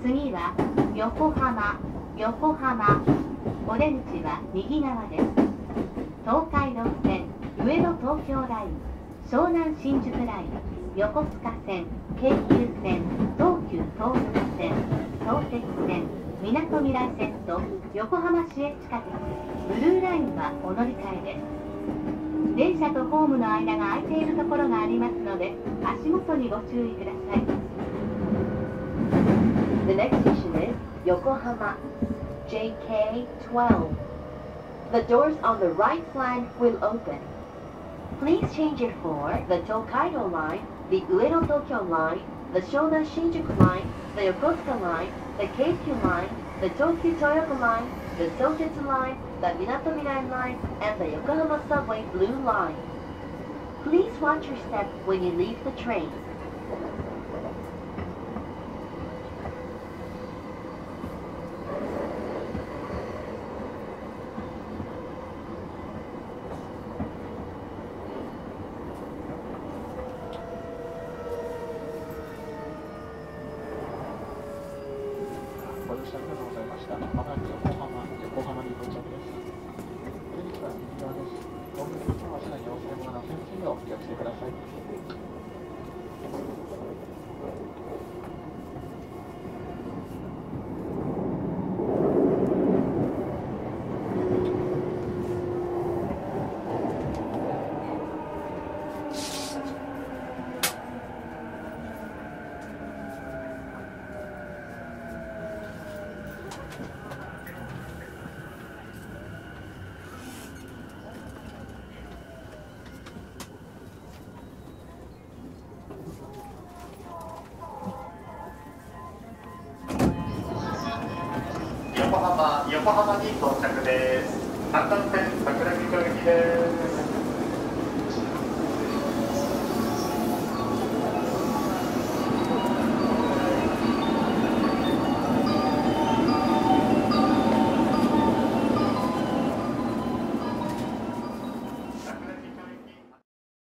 次は横浜。お出口は右側です。東海道線、上野東京ライン、湘南新宿ライン、横須賀線、京急線、東急東横線、東鉄線、みなとみらい線と横浜市営地下鉄ブルーラインはお乗り換えです。電車とホームの間が空いているところがありますので、足元にご注意ください。The next station is Yokohama, JK12. The doors on the right flank will open. Please change it for the Tokaido line, the Ueno Tokyo line, the Shonan Shinjuku line, the Yokosuka line, the Keikyu line, the Tokyu Toyoko line, the Sotetsu line, the Minato Mirai line, and the Yokohama Subway Blue line. Please watch your step when you leave the train. ご乗車ありがとうございました。まもなく横浜に到着です。出口は右側です。ホームにはすでにお忘れ物の先生をお気をつけください。横浜に到着です。3番線桜木町行きです。